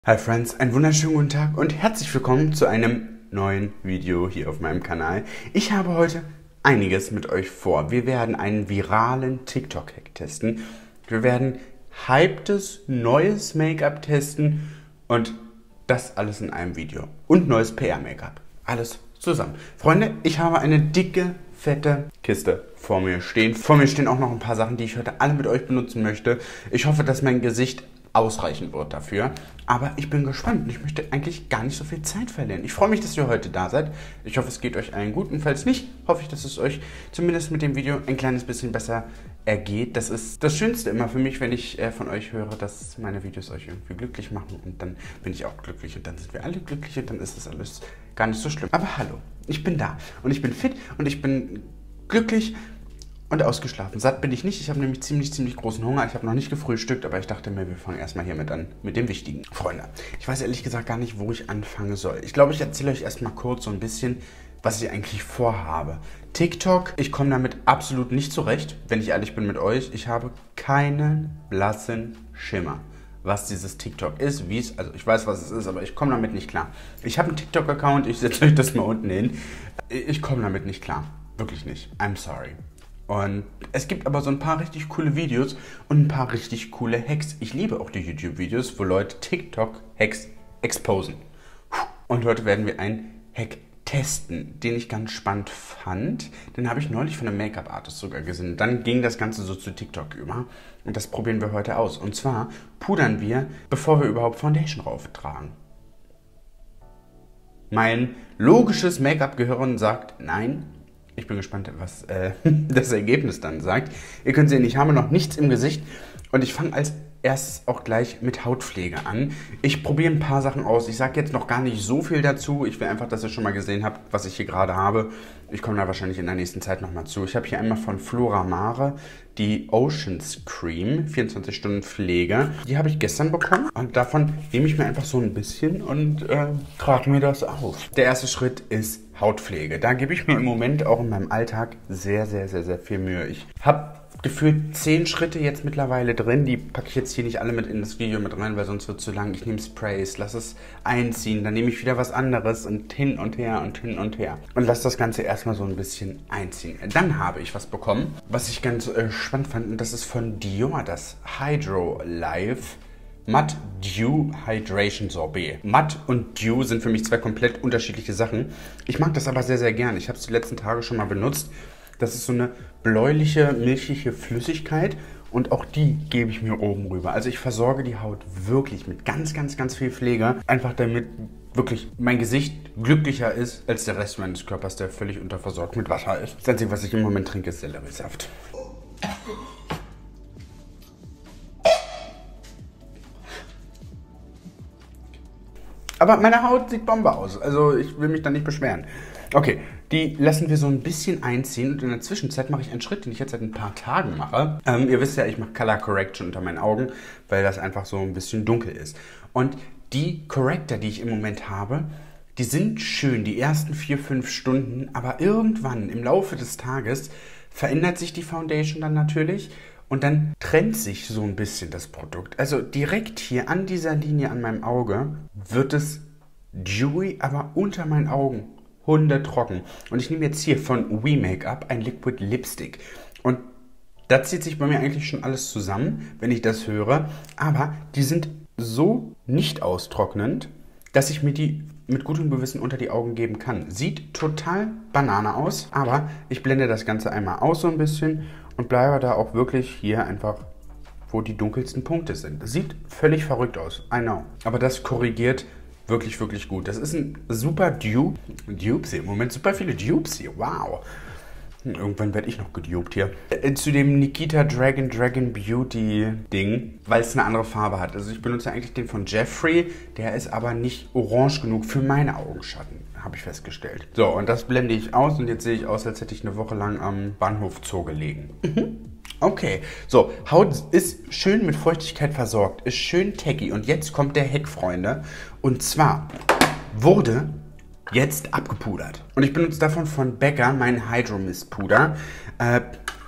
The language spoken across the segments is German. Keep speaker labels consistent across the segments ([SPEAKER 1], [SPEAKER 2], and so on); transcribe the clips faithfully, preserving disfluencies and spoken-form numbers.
[SPEAKER 1] Hi Friends, einen wunderschönen guten Tag und herzlich willkommen zu einem neuen Video hier auf meinem Kanal. Ich habe heute einiges mit euch vor. Wir werden einen viralen TikTok-Hack testen. Wir werden hypedes neues Make-up testen und das alles in einem Video. Und neues P R-Make-up. Alles zusammen. Freunde, ich habe eine dicke, fette Kiste vor mir stehen. Vor mir stehen auch noch ein paar Sachen, die ich heute alle mit euch benutzen möchte. Ich hoffe, dass mein Gesicht ausreichen wird dafür. Aber ich bin gespannt und ich möchte eigentlich gar nicht so viel Zeit verlieren. Ich freue mich, dass ihr heute da seid. Ich hoffe, es geht euch allen gut und falls nicht, hoffe ich, dass es euch zumindest mit dem Video ein kleines bisschen besser ergeht. Das ist das Schönste immer für mich, wenn ich äh, von euch höre, dass meine Videos euch irgendwie glücklich machen und dann bin ich auch glücklich und dann sind wir alle glücklich und dann ist das alles gar nicht so schlimm. Aber hallo, ich bin da und ich bin fit und ich bin glücklich und ausgeschlafen. Satt bin ich nicht. Ich habe nämlich ziemlich, ziemlich großen Hunger. Ich habe noch nicht gefrühstückt, aber ich dachte mir, wir fangen erstmal hiermit an, mit dem Wichtigen. Freunde, ich weiß ehrlich gesagt gar nicht, wo ich anfangen soll. Ich glaube, ich erzähle euch erstmal kurz so ein bisschen, was ich eigentlich vorhabe. TikTok, ich komme damit absolut nicht zurecht, wenn ich ehrlich bin mit euch. Ich habe keinen blassen Schimmer, was dieses TikTok ist, wie es, also ich weiß, was es ist, aber ich komme damit nicht klar. Ich habe einen TikTok-Account, ich setze euch das mal unten hin. Ich komme damit nicht klar. Wirklich nicht. I'm sorry. Und es gibt aber so ein paar richtig coole Videos und ein paar richtig coole Hacks. Ich liebe auch die YouTube-Videos, wo Leute TikTok-Hacks exposen. Und heute werden wir einen Hack testen, den ich ganz spannend fand. Den habe ich neulich von einem Make-up-Artist sogar gesehen. Dann ging das Ganze so zu TikTok über. Und das probieren wir heute aus. Und zwar pudern wir, bevor wir überhaupt Foundation rauftragen. Mein logisches Make-up-Gehirn sagt nein. Ich bin gespannt, was äh, das Ergebnis dann sagt. Ihr könnt sehen, ich habe noch nichts im Gesicht und ich fange als erstes auch gleich mit Hautpflege an. Ich probiere ein paar Sachen aus. Ich sage jetzt noch gar nicht so viel dazu. Ich will einfach, dass ihr schon mal gesehen habt, was ich hier gerade habe. Ich komme da wahrscheinlich in der nächsten Zeit nochmal zu. Ich habe hier einmal von Flora Mare die Oceans Cream, vierundzwanzig Stunden Pflege. Die habe ich gestern bekommen und davon nehme ich mir einfach so ein bisschen und äh, trage mir das auf. Der erste Schritt ist Hautpflege. Da gebe ich mir im Moment auch in meinem Alltag sehr, sehr, sehr, sehr viel Mühe. Ich habe gefühlt zehn Schritte jetzt mittlerweile drin. Die packe ich jetzt hier nicht alle mit in das Video mit rein, weil sonst wird es zu lang. Ich nehme Sprays, lasse es einziehen, dann nehme ich wieder was anderes und hin und her und hin und her. Und lasse das Ganze erstmal so ein bisschen einziehen. Dann habe ich was bekommen, was ich ganz äh, spannend fand. Und das ist von Dior, das Hydro Life Matte Dew Hydration Sorbet. Matte und Dew sind für mich zwei komplett unterschiedliche Sachen. Ich mag das aber sehr, sehr gern. Ich habe es die letzten Tage schon mal benutzt. Das ist so eine bläuliche, milchige Flüssigkeit und auch die gebe ich mir oben rüber. Also ich versorge die Haut wirklich mit ganz, ganz, ganz viel Pflege. Einfach damit wirklich mein Gesicht glücklicher ist als der Rest meines Körpers, der völlig unterversorgt mit Wasser ist. Das Einzige, was ich im Moment trinke, ist Selleriesaft. Aber meine Haut sieht Bombe aus, also ich will mich da nicht beschweren. Okay, die lassen wir so ein bisschen einziehen und in der Zwischenzeit mache ich einen Schritt, den ich jetzt seit ein paar Tagen mache. Ähm, ihr wisst ja, ich mache Color Correction unter meinen Augen, weil das einfach so ein bisschen dunkel ist. Und die Corrector, die ich im Moment habe, die sind schön, die ersten vier, fünf Stunden, aber irgendwann im Laufe des Tages verändert sich die Foundation dann natürlich. Und dann trennt sich so ein bisschen das Produkt. Also direkt hier an dieser Linie an meinem Auge wird es dewy, aber unter meinen Augen hundetrocken. Und ich nehme jetzt hier von We Makeup ein Liquid Lipstick. Und da zieht sich bei mir eigentlich schon alles zusammen, wenn ich das höre. Aber die sind so nicht austrocknend, dass ich mir die mit gutem Gewissen unter die Augen geben kann. Sieht total Banane aus, aber ich blende das Ganze einmal aus so ein bisschen und bleibe da auch wirklich hier einfach, wo die dunkelsten Punkte sind. Das sieht völlig verrückt aus, I know. Aber das korrigiert wirklich, wirklich gut. Das ist ein super Dupe. Dupes hier, im Moment super viele Dupes hier, wow. Irgendwann werde ich noch gedupt hier. Äh, zu dem Nikita Dragon Dragon Beauty Ding, weil es eine andere Farbe hat. Also ich benutze eigentlich den von Jeffree, der ist aber nicht orange genug für meine Augenschatten, habe ich festgestellt. So, und das blende ich aus und jetzt sehe ich aus, als hätte ich eine Woche lang am Bahnhof Zoo gelegen. Mhm. Okay, so, Haut ist schön mit Feuchtigkeit versorgt, ist schön tacky und jetzt kommt der Hack, Freunde. Und zwar wurde jetzt abgepudert. Und ich benutze davon von Becca mein Hydro Mist Puder. Äh,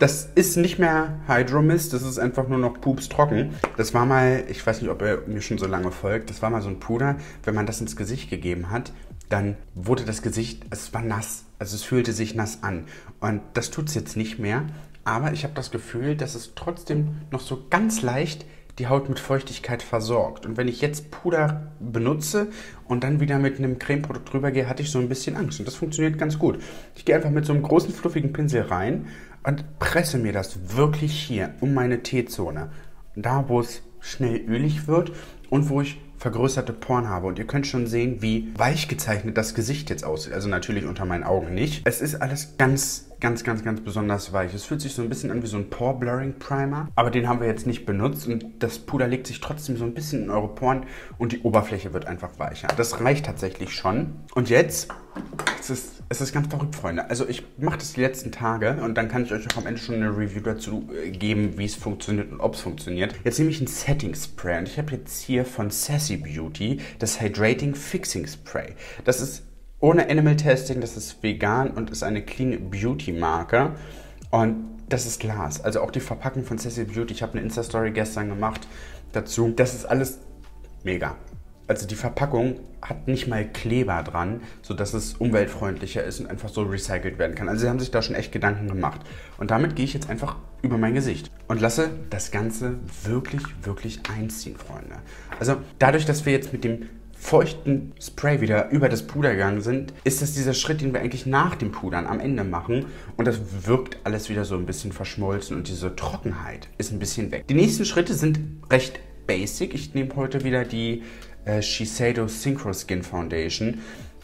[SPEAKER 1] Das ist nicht mehr Hydro Mist, das ist einfach nur noch Pups trocken. Das war mal, ich weiß nicht, ob ihr mir schon so lange folgt, das war mal so ein Puder, wenn man das ins Gesicht gegeben hat, dann wurde das Gesicht, es war nass, also es fühlte sich nass an. Und das tut es jetzt nicht mehr, aber ich habe das Gefühl, dass es trotzdem noch so ganz leicht die Haut mit Feuchtigkeit versorgt. Und wenn ich jetzt Puder benutze und dann wieder mit einem Cremeprodukt drüber gehe, hatte ich so ein bisschen Angst. Und das funktioniert ganz gut. Ich gehe einfach mit so einem großen, fluffigen Pinsel rein und presse mir das wirklich hier um meine T-Zone. Da, wo es schnell ölig wird und wo ich vergrößerte Poren habe. Und ihr könnt schon sehen, wie weich gezeichnet das Gesicht jetzt aussieht. Also natürlich unter meinen Augen nicht. Es ist alles ganz, ganz, ganz, ganz besonders weich. Es fühlt sich so ein bisschen an wie so ein Pore Blurring Primer. Aber den haben wir jetzt nicht benutzt. Und das Puder legt sich trotzdem so ein bisschen in eure Poren. Und die Oberfläche wird einfach weicher. Das reicht tatsächlich schon. Und jetzt, es ist, es ist ganz verrückt, Freunde. Also ich mache das die letzten Tage. Und dann kann ich euch auch am Ende schon eine Review dazu geben, wie es funktioniert und ob es funktioniert. Jetzt nehme ich ein Setting Spray. Und ich habe jetzt hier von Sassy Beauty das Hydrating Fixing Spray. Das ist ohne Animal Testing, das ist vegan und ist eine Clean Beauty Marke. Und das ist Glas. Also auch die Verpackung von Sassy Beauty. Ich habe eine Insta-Story gestern gemacht dazu. Das ist alles mega. Also die Verpackung hat nicht mal Kleber dran, sodass es umweltfreundlicher ist und einfach so recycelt werden kann. Also sie haben sich da schon echt Gedanken gemacht. Und damit gehe ich jetzt einfach über mein Gesicht und lasse das Ganze wirklich, wirklich einziehen, Freunde. Also dadurch, dass wir jetzt mit dem feuchten Spray wieder über das Puder gegangen sind, ist das dieser Schritt, den wir eigentlich nach dem Pudern am Ende machen. Und das wirkt alles wieder so ein bisschen verschmolzen und diese Trockenheit ist ein bisschen weg. Die nächsten Schritte sind recht basic. Ich nehme heute wieder die äh, Shiseido Synchro Skin Foundation.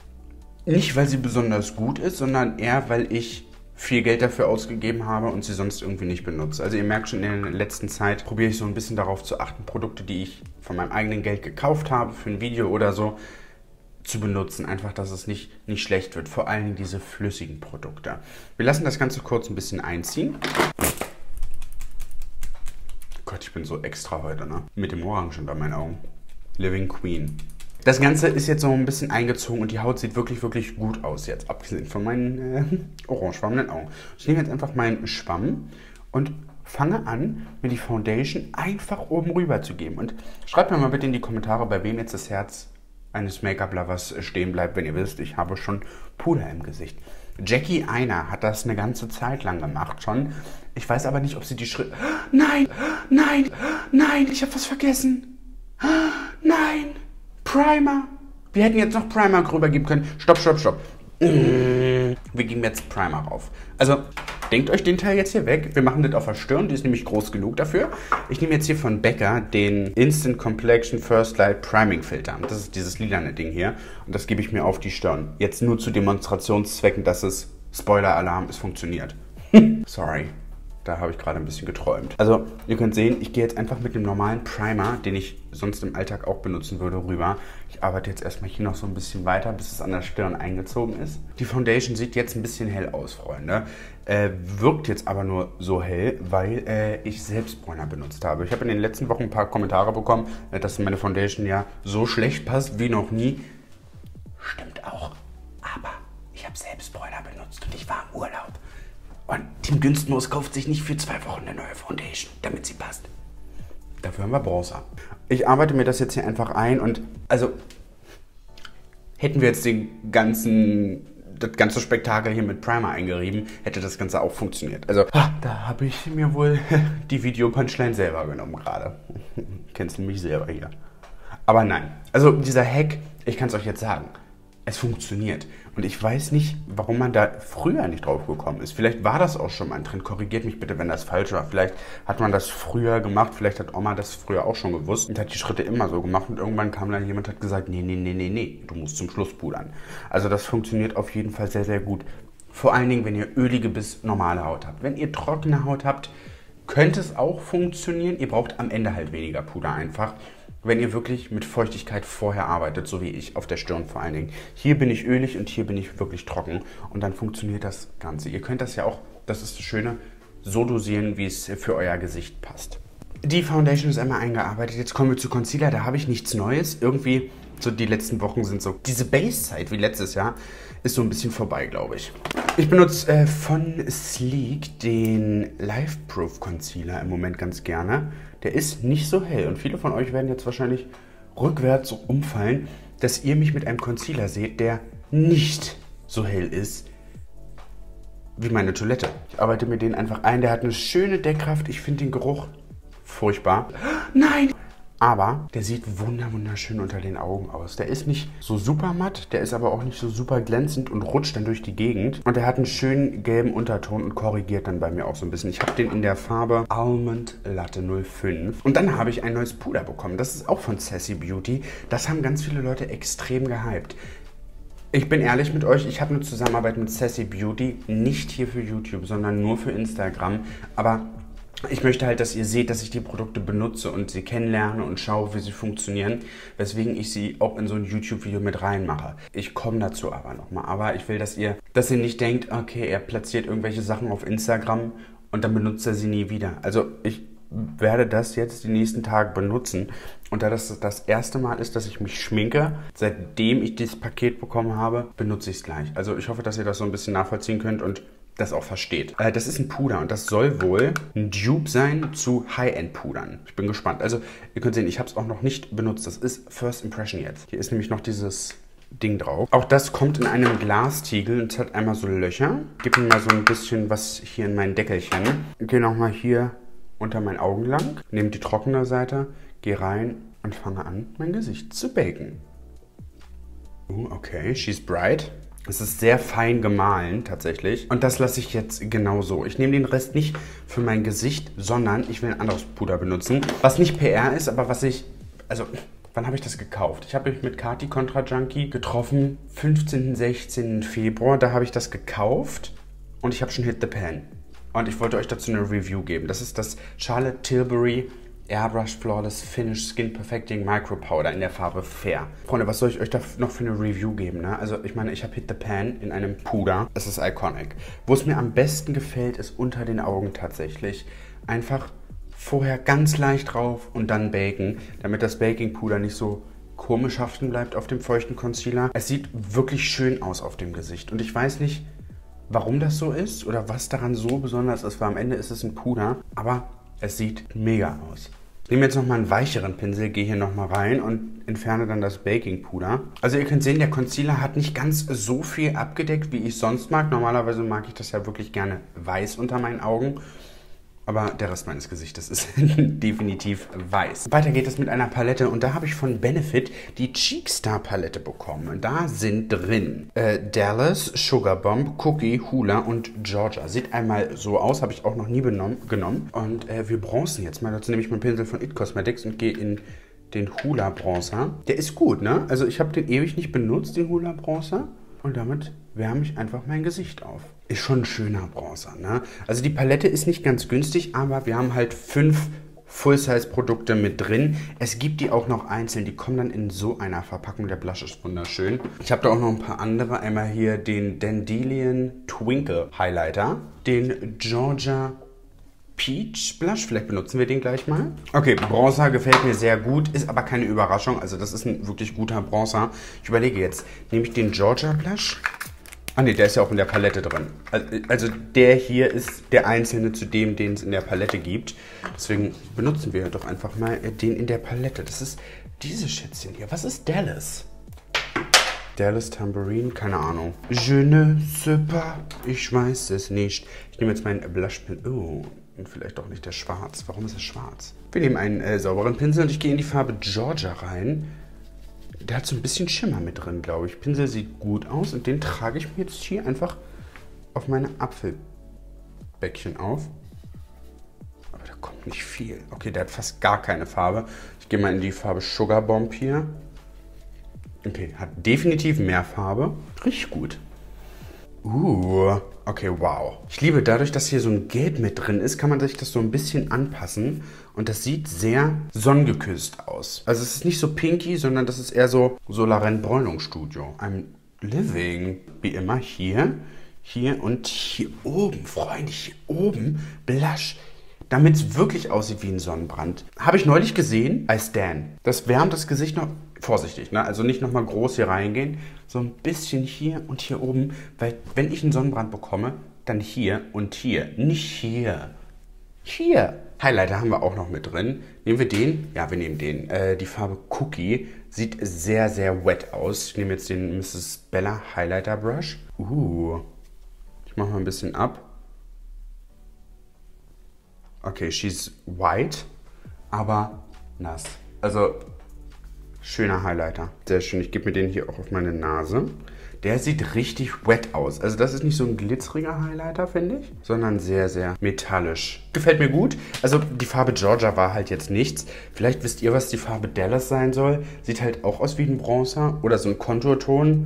[SPEAKER 1] Nicht, weil sie besonders gut ist, sondern eher, weil ich viel Geld dafür ausgegeben habe und sie sonst irgendwie nicht benutze. Also ihr merkt schon, in der letzten Zeit probiere ich so ein bisschen darauf zu achten, Produkte, die ich von meinem eigenen Geld gekauft habe, für ein Video oder so, zu benutzen. Einfach, dass es nicht, nicht schlecht wird. Vor allem diese flüssigen Produkte. Wir lassen das Ganze kurz ein bisschen einziehen. Gott, ich bin so extra heute, ne? Mit dem Orange unter meinen Augen. Living Queen. Das Ganze ist jetzt so ein bisschen eingezogen und die Haut sieht wirklich, wirklich gut aus jetzt, abgesehen von meinen äh, orangefarbenen Augen. Ich nehme jetzt einfach meinen Schwamm und fange an, mir die Foundation einfach oben rüber zu geben. Und schreibt mir mal bitte in die Kommentare, bei wem jetzt das Herz eines Make-up-Lovers stehen bleibt, wenn ihr wisst, ich habe schon Puder im Gesicht. Jackie Aina hat das eine ganze Zeit lang gemacht schon. Ich weiß aber nicht, ob sie die Schritte... Nein, nein, nein, ich habe was vergessen. Nein. Primer. Wir hätten jetzt noch Primer drüber geben können. Stopp, stopp, stopp. Wir geben jetzt Primer rauf. Also, denkt euch den Teil jetzt hier weg. Wir machen das auf der Stirn. Die ist nämlich groß genug dafür. Ich nehme jetzt hier von Becca den Instant Complexion First Light Priming Filter. Das ist dieses lilane Ding hier. Und das gebe ich mir auf die Stirn. Jetzt nur zu Demonstrationszwecken, dass es, Spoiler-Alarm, es funktioniert. Sorry. Da habe ich gerade ein bisschen geträumt. Also, ihr könnt sehen, ich gehe jetzt einfach mit dem normalen Primer, den ich sonst im Alltag auch benutzen würde, rüber. Ich arbeite jetzt erstmal hier noch so ein bisschen weiter, bis es an der Stirn eingezogen ist. Die Foundation sieht jetzt ein bisschen hell aus, Freunde. Äh, wirkt jetzt aber nur so hell, weil äh, ich selbst Bräuner benutzt habe. Ich habe in den letzten Wochen ein paar Kommentare bekommen, äh, dass meine Foundation ja so schlecht passt wie noch nie. Stimmt auch. Aber ich habe selbst Bräuner benutzt und ich war im Urlaub. Und Team Günstmoos kauft sich nicht für zwei Wochen eine neue Foundation, damit sie passt. Dafür haben wir Bronzer. Ich arbeite mir das jetzt hier einfach ein und also hätten wir jetzt den ganzen, das ganze Spektakel hier mit Primer eingerieben, hätte das Ganze auch funktioniert. Also da habe ich mir wohl die Video-Punchline selber genommen gerade. Kennst du mich selber hier. Aber nein, also dieser Hack, ich kann es euch jetzt sagen, es funktioniert. Und ich weiß nicht, warum man da früher nicht drauf gekommen ist. Vielleicht war das auch schon mal ein Trend. Korrigiert mich bitte, wenn das falsch war. Vielleicht hat man das früher gemacht. Vielleicht hat Oma das früher auch schon gewusst und hat die Schritte immer so gemacht. Und irgendwann kam dann jemand und hat gesagt, nee, nee, nee, nee, nee, du musst zum Schluss pudern. Also das funktioniert auf jeden Fall sehr, sehr gut. Vor allen Dingen, wenn ihr ölige bis normale Haut habt. Wenn ihr trockene Haut habt, könnte es auch funktionieren. Ihr braucht am Ende halt weniger Puder einfach. Wenn ihr wirklich mit Feuchtigkeit vorher arbeitet, so wie ich, auf der Stirn vor allen Dingen. Hier bin ich ölig und hier bin ich wirklich trocken und dann funktioniert das Ganze. Ihr könnt das ja auch, das ist das Schöne, so dosieren, wie es für euer Gesicht passt. Die Foundation ist einmal eingearbeitet, jetzt kommen wir zu Concealer, da habe ich nichts Neues. Irgendwie So die letzten Wochen sind so, diese Base-Zeit wie letztes Jahr ist so ein bisschen vorbei, glaube ich. Ich benutze äh, von Sleek den Life Proof Concealer im Moment ganz gerne. Der ist nicht so hell und viele von euch werden jetzt wahrscheinlich rückwärts umfallen, dass ihr mich mit einem Concealer seht, der nicht so hell ist wie meine Toilette. Ich arbeite mir den einfach ein, der hat eine schöne Deckkraft. Ich finde den Geruch furchtbar. Nein! Aber der sieht wunderschön unter den Augen aus. Der ist nicht so super matt, der ist aber auch nicht so super glänzend und rutscht dann durch die Gegend. Und der hat einen schönen gelben Unterton und korrigiert dann bei mir auch so ein bisschen. Ich habe den in der Farbe Almond Latte null fünf. Und dann habe ich ein neues Puder bekommen. Das ist auch von Sassy Beauty. Das haben ganz viele Leute extrem gehypt. Ich bin ehrlich mit euch, ich habe eine Zusammenarbeit mit Sassy Beauty, nicht hier für YouTube, sondern nur für Instagram. Aber ich möchte halt, dass ihr seht, dass ich die Produkte benutze und sie kennenlerne und schaue, wie sie funktionieren, weswegen ich sie auch in so ein YouTube-Video mit reinmache. Ich komme dazu aber nochmal. Aber ich will, dass ihr, dass ihr nicht denkt, okay, er platziert irgendwelche Sachen auf Instagram und dann benutzt er sie nie wieder. Also ich werde das jetzt die nächsten Tage benutzen. Und da das das erste Mal ist, dass ich mich schminke, seitdem ich dieses Paket bekommen habe, benutze ich es gleich. Also ich hoffe, dass ihr das so ein bisschen nachvollziehen könnt und das auch versteht. Äh, das ist ein Puder und das soll wohl ein Dupe sein zu High-End-Pudern. Ich bin gespannt. Also ihr könnt sehen, ich habe es auch noch nicht benutzt. Das ist First Impression jetzt. Hier ist nämlich noch dieses Ding drauf. Auch das kommt in einem Glastiegel und es hat einmal so Löcher. Ich gebe mir mal so ein bisschen was hier in mein Deckelchen. Ich gehe nochmal hier unter mein Augen lang, nehme die trockene Seite, gehe rein und fange an, mein Gesicht zu baken. Uh, okay, she's bright. Es ist sehr fein gemahlen tatsächlich. Und das lasse ich jetzt genau so. Ich nehme den Rest nicht für mein Gesicht, sondern ich will ein anderes Puder benutzen. Was nicht P R ist, aber was ich... Also, wann habe ich das gekauft? Ich habe mich mit Kati Contra Junkie getroffen. fünfzehnten, sechzehnten Februar. Da habe ich das gekauft. Und ich habe schon Hit the Pan. Und ich wollte euch dazu eine Review geben. Das ist das Charlotte Tilbury Airbrush Flawless Finish Skin Perfecting Micro Powder in der Farbe Fair. Freunde, was soll ich euch da noch für eine Review geben? Ne? Also ich meine, ich habe Hit the Pan in einem Puder. Es ist iconic. Wo es mir am besten gefällt, ist unter den Augen tatsächlich. Einfach vorher ganz leicht drauf und dann baken, damit das Baking-Puder nicht so komisch haften bleibt auf dem feuchten Concealer. Es sieht wirklich schön aus auf dem Gesicht. Und ich weiß nicht, warum das so ist oder was daran so besonders ist, weil am Ende ist es ein Puder, aber es sieht mega aus. Ich nehme jetzt nochmal einen weicheren Pinsel, gehe hier nochmal rein und entferne dann das Baking-Puder. Also ihr könnt sehen, der Concealer hat nicht ganz so viel abgedeckt, wie ich sonst mag. Normalerweise mag ich das ja wirklich gerne weiß unter meinen Augen. Aber der Rest meines Gesichtes ist definitiv weiß. Weiter geht es mit einer Palette und da habe ich von Benefit die Cheekstar Palette bekommen. Da sind drin äh, Dallas, Sugar Bomb, Cookie, Hula und Georgia. Sieht einmal so aus, habe ich auch noch nie genommen. Und äh, wir bronzen jetzt mal. Dazu nehme ich meinen Pinsel von It Cosmetics und gehe in den Hula Bronzer. Der ist gut, ne? Also ich habe den ewig nicht benutzt, den Hula Bronzer. Und damit wärme ich einfach mein Gesicht auf. Ist schon ein schöner Bronzer, ne? Also die Palette ist nicht ganz günstig, aber wir haben halt fünf Full-Size-Produkte mit drin. Es gibt die auch noch einzeln, die kommen dann in so einer Verpackung. Der Blush ist wunderschön. Ich habe da auch noch ein paar andere. Einmal hier den Dandelion Twinkle Highlighter, den Georgia Peach Blush, vielleicht benutzen wir den gleich mal. Okay, Bronzer gefällt mir sehr gut, ist aber keine Überraschung. Also das ist ein wirklich guter Bronzer. Ich überlege jetzt, nehme ich den Georgia Blush? Ah ne, der ist ja auch in der Palette drin. Also der hier ist der einzelne zu dem, den es in der Palette gibt. Deswegen benutzen wir doch einfach mal den in der Palette. Das ist dieses Schätzchen hier. Was ist Dallas? Dallas Tambourine, keine Ahnung. Je ne sais pas, ich weiß es nicht. Ich nehme jetzt meinen Blushpinsel. Oh. Und vielleicht doch nicht der schwarz. Warum ist es schwarz? Wir nehmen einen äh, sauberen Pinsel und ich gehe in die Farbe Georgia rein. Der hat so ein bisschen Schimmer mit drin, glaube ich. Pinsel sieht gut aus und den trage ich mir jetzt hier einfach auf meine Apfelbäckchen auf. Aber da kommt nicht viel. Okay, der hat fast gar keine Farbe. Ich gehe mal in die Farbe Sugar Bomb hier. Okay, hat definitiv mehr Farbe. Richtig gut. Uh, okay, wow. Ich liebe, dadurch, dass hier so ein Gelb mit drin ist, kann man sich das so ein bisschen anpassen. Und das sieht sehr sonnengeküsst aus. Also es ist nicht so pinky, sondern das ist eher so Solaren Bräunungsstudio. I'm living, wie immer, hier, hier und hier oben, Freunde, hier oben, Blush. Damit es wirklich aussieht wie ein Sonnenbrand. Habe ich neulich gesehen bei Stan. Das wärmt das Gesicht noch vorsichtig, ne? Also nicht nochmal groß hier reingehen, so ein bisschen hier und hier oben, weil wenn ich einen Sonnenbrand bekomme, dann hier und hier, nicht hier. Hier. Highlighter haben wir auch noch mit drin. Nehmen wir den? Ja, wir nehmen den. Äh, die Farbe Cookie sieht sehr, sehr wet aus. Ich nehme jetzt den Misses Bella Highlighter Brush. Uh, ich mache mal ein bisschen ab. Okay, she's white, aber nass. Also, schöner Highlighter. Sehr schön. Ich gebe mir den hier auch auf meine Nase. Der sieht richtig wet aus. Also das ist nicht so ein glitzeriger Highlighter, finde ich, sondern sehr, sehr metallisch. Gefällt mir gut. Also die Farbe Georgia war halt jetzt nichts. Vielleicht wisst ihr, was die Farbe Dallas sein soll. Sieht halt auch aus wie ein Bronzer oder so ein Konturton.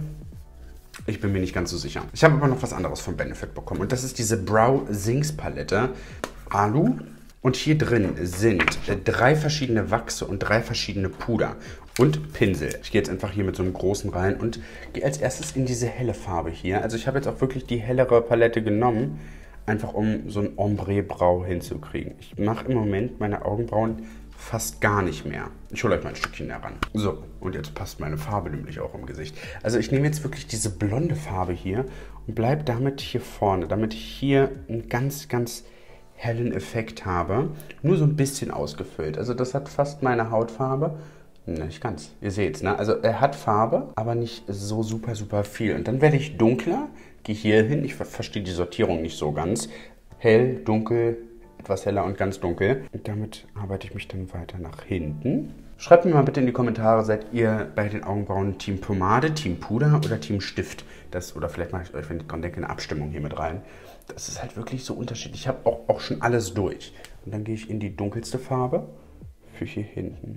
[SPEAKER 1] Ich bin mir nicht ganz so sicher. Ich habe aber noch was anderes von Benefit bekommen. Und das ist diese Brow Sinks Palette. Alu. Und hier drin sind drei verschiedene Wachse und drei verschiedene Puder und Pinsel. Ich gehe jetzt einfach hier mit so einem großen rein und gehe als erstes in diese helle Farbe hier. Also ich habe jetzt auch wirklich die hellere Palette genommen, einfach um so ein Ombre-Brau hinzukriegen. Ich mache im Moment meine Augenbrauen fast gar nicht mehr. Ich hole euch mal ein Stückchen heran. So, und jetzt passt meine Farbe nämlich auch im Gesicht. Also ich nehme jetzt wirklich diese blonde Farbe hier und bleibe damit hier vorne, damit ich hier ein ganz, ganz hellen Effekt habe, nur so ein bisschen ausgefüllt. Also das hat fast meine Hautfarbe. Nicht ganz. Ihr seht es, ne? Also er hat Farbe, aber nicht so super, super viel. Und dann werde ich dunkler, gehe hier hin. Ich verstehe die Sortierung nicht so ganz. Hell, dunkel, etwas heller und ganz dunkel. Und damit arbeite ich mich dann weiter nach hinten. Schreibt mir mal bitte in die Kommentare, seid ihr bei den Augenbrauen Team Pomade, Team Puder oder Team Stift? Das, oder vielleicht mache ich euch, wenn ich dran denke, eine Abstimmung hier mit rein. Das ist halt wirklich so unterschiedlich. Ich habe auch, auch schon alles durch. Und dann gehe ich in die dunkelste Farbe für hier hinten.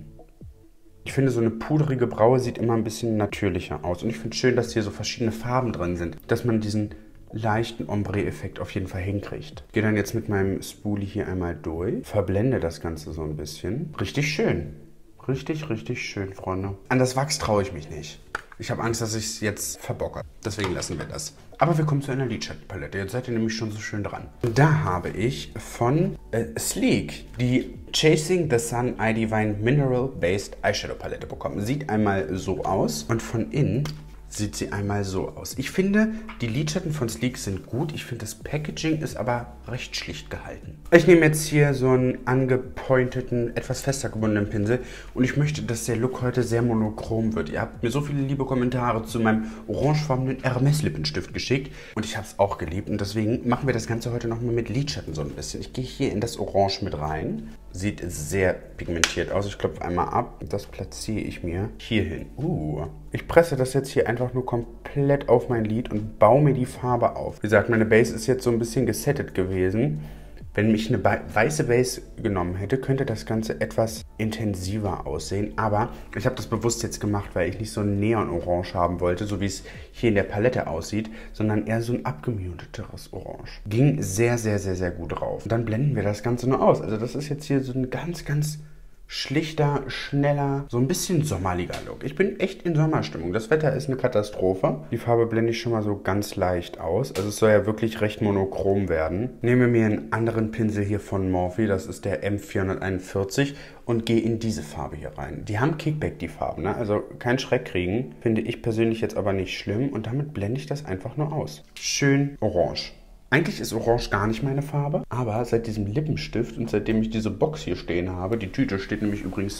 [SPEAKER 1] Ich finde, so eine pudrige Braue sieht immer ein bisschen natürlicher aus. Und ich finde es schön, dass hier so verschiedene Farben drin sind. Dass man diesen leichten Ombre-Effekt auf jeden Fall hinkriegt. Ich gehe dann jetzt mit meinem Spoolie hier einmal durch. Verblende das Ganze so ein bisschen. Richtig schön. Richtig, richtig schön, Freunde. An das Wachs traue ich mich nicht. Ich habe Angst, dass ich es jetzt verbocke. Deswegen lassen wir das. Aber wir kommen zu einer Lidschatten-Palette. Jetzt seid ihr nämlich schon so schön dran. Und da habe ich von äh, Sleek die Chasing the Sun Eye Divine Mineral Based Eyeshadow Palette bekommen. Sieht einmal so aus und von innen sieht sie einmal so aus. Ich finde, die Lidschatten von Sleek sind gut. Ich finde, das Packaging ist aber recht schlicht gehalten. Ich nehme jetzt hier so einen angepointeten, etwas fester gebundenen Pinsel und ich möchte, dass der Look heute sehr monochrom wird. Ihr habt mir so viele liebe Kommentare zu meinem orangefarbenen Hermes Lippenstift geschickt und ich habe es auch geliebt und deswegen machen wir das Ganze heute nochmal mit Lidschatten so ein bisschen. Ich gehe hier in das Orange mit rein. Sieht sehr pigmentiert aus. Ich klopfe einmal ab. Das platziere ich mir hier hin. Uh. Ich presse das jetzt hier einfach nur komplett auf mein Lid und baue mir die Farbe auf. Wie gesagt, meine Base ist jetzt so ein bisschen gesettet gewesen. Wenn ich eine weiße Base genommen hätte, könnte das Ganze etwas intensiver aussehen. Aber ich habe das bewusst jetzt gemacht, weil ich nicht so ein Neon-Orange haben wollte, so wie es hier in der Palette aussieht, sondern eher so ein abgemuteteres Orange. Ging sehr, sehr, sehr, sehr gut drauf. Und dann blenden wir das Ganze nur aus. Also das ist jetzt hier so ein ganz, ganz schlichter, schneller, so ein bisschen sommerlicher Look. Ich bin echt in Sommerstimmung. Das Wetter ist eine Katastrophe. Die Farbe blende ich schon mal so ganz leicht aus. Also es soll ja wirklich recht monochrom werden. Nehme mir einen anderen Pinsel hier von Morphe, das ist der M vierhunderteinundvierzig und gehe in diese Farbe hier rein. Die haben Kickback, die Farben, ne? Also kein Schreck kriegen. Finde ich persönlich jetzt aber nicht schlimm und damit blende ich das einfach nur aus. Schön orange. Eigentlich ist Orange gar nicht meine Farbe, aber seit diesem Lippenstift und seitdem ich diese Box hier stehen habe, die Tüte steht nämlich übrigens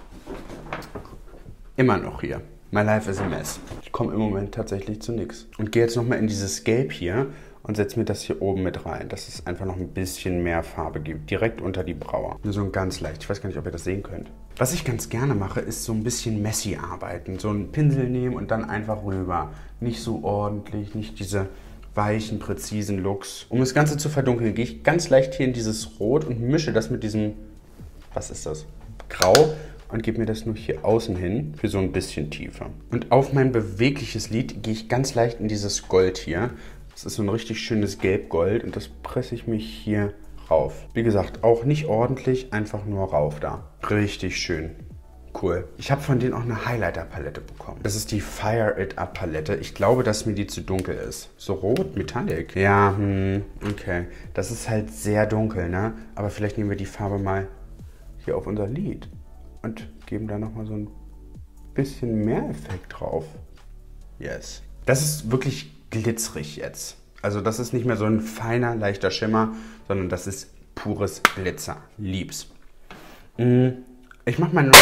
[SPEAKER 1] immer noch hier. My life is a mess. Ich komme im Moment tatsächlich zu nichts. Und gehe jetzt nochmal in dieses Gelb hier und setze mir das hier oben mit rein, dass es einfach noch ein bisschen mehr Farbe gibt, direkt unter die Braue. Nur so ein ganz leicht. Ich weiß gar nicht, ob ihr das sehen könnt. Was ich ganz gerne mache, ist so ein bisschen messy arbeiten. So einen Pinsel nehmen und dann einfach rüber. Nicht so ordentlich, nicht diese weichen, präzisen Looks. Um das Ganze zu verdunkeln, gehe ich ganz leicht hier in dieses Rot und mische das mit diesem, was ist das? Grau und gebe mir das nur hier außen hin für so ein bisschen tiefer. Und auf mein bewegliches Lid gehe ich ganz leicht in dieses Gold hier. Das ist so ein richtig schönes Gelb-Gold und das presse ich mich hier rauf. Wie gesagt, auch nicht ordentlich, einfach nur rauf da. Richtig schön. Cool. Ich habe von denen auch eine Highlighter-Palette bekommen. Das ist die Fire It Up Palette. Ich glaube, dass mir die zu dunkel ist. So rot, Metallic. Ja, hm, okay. Das ist halt sehr dunkel, ne? Aber vielleicht nehmen wir die Farbe mal hier auf unser Lid und geben da nochmal so ein bisschen mehr Effekt drauf. Yes. Das ist wirklich glitzerig jetzt. Also das ist nicht mehr so ein feiner, leichter Schimmer, sondern das ist pures Glitzer. Lieb's. Ich mach mal...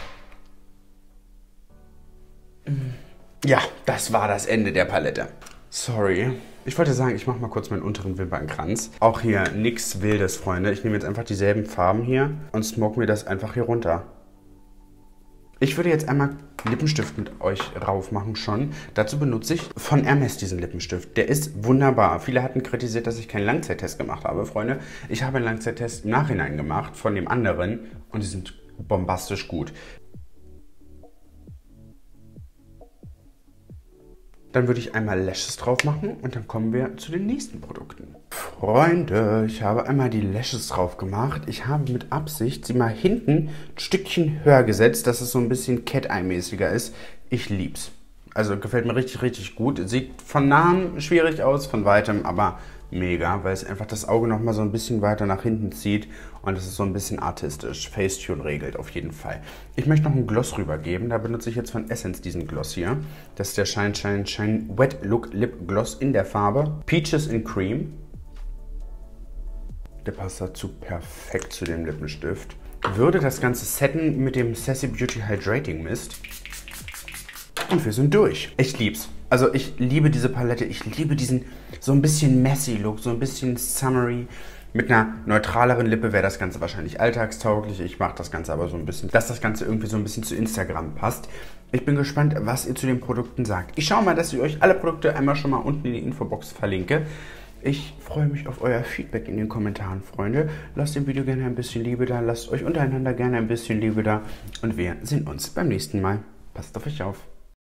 [SPEAKER 1] Ja, das war das Ende der Palette. Sorry. Ich wollte sagen, ich mache mal kurz meinen unteren Wimpernkranz. Auch hier nichts Wildes, Freunde. Ich nehme jetzt einfach dieselben Farben hier und smoke mir das einfach hier runter. Ich würde jetzt einmal Lippenstift mit euch rauf machen schon. Dazu benutze ich von Hermes diesen Lippenstift. Der ist wunderbar. Viele hatten kritisiert, dass ich keinen Langzeittest gemacht habe, Freunde. Ich habe einen Langzeittest im Nachhinein gemacht von dem anderen und die sind bombastisch gut. Dann würde ich einmal Lashes drauf machen und dann kommen wir zu den nächsten Produkten. Freunde, ich habe einmal die Lashes drauf gemacht. Ich habe mit Absicht sie mal hinten ein Stückchen höher gesetzt, dass es so ein bisschen Cat-Eye-mäßiger ist. Ich lieb's. Also gefällt mir richtig, richtig gut. Sieht von nahem schwierig aus, von weitem aber mega, weil es einfach das Auge nochmal so ein bisschen weiter nach hinten zieht und es ist so ein bisschen artistisch. Facetune regelt auf jeden Fall. Ich möchte noch einen Gloss rübergeben. Da benutze ich jetzt von Essence diesen Gloss hier. Das ist der Shine Shine Shine Wet Look Lip Gloss in der Farbe Peaches in Cream. Der passt dazu perfekt zu dem Lippenstift. Würde das Ganze setten mit dem Sassy Beauty Hydrating Mist. Und wir sind durch. Ich lieb's. Also ich liebe diese Palette. Ich liebe diesen so ein bisschen messy Look, so ein bisschen summery. Mit einer neutraleren Lippe wäre das Ganze wahrscheinlich alltagstauglich. Ich mache das Ganze aber so ein bisschen, dass das Ganze irgendwie so ein bisschen zu Instagram passt. Ich bin gespannt, was ihr zu den Produkten sagt. Ich schaue mal, dass ich euch alle Produkte einmal schon mal unten in die Infobox verlinke. Ich freue mich auf euer Feedback in den Kommentaren, Freunde. Lasst dem Video gerne ein bisschen Liebe da. Lasst euch untereinander gerne ein bisschen Liebe da. Und wir sehen uns beim nächsten Mal. Passt auf euch auf.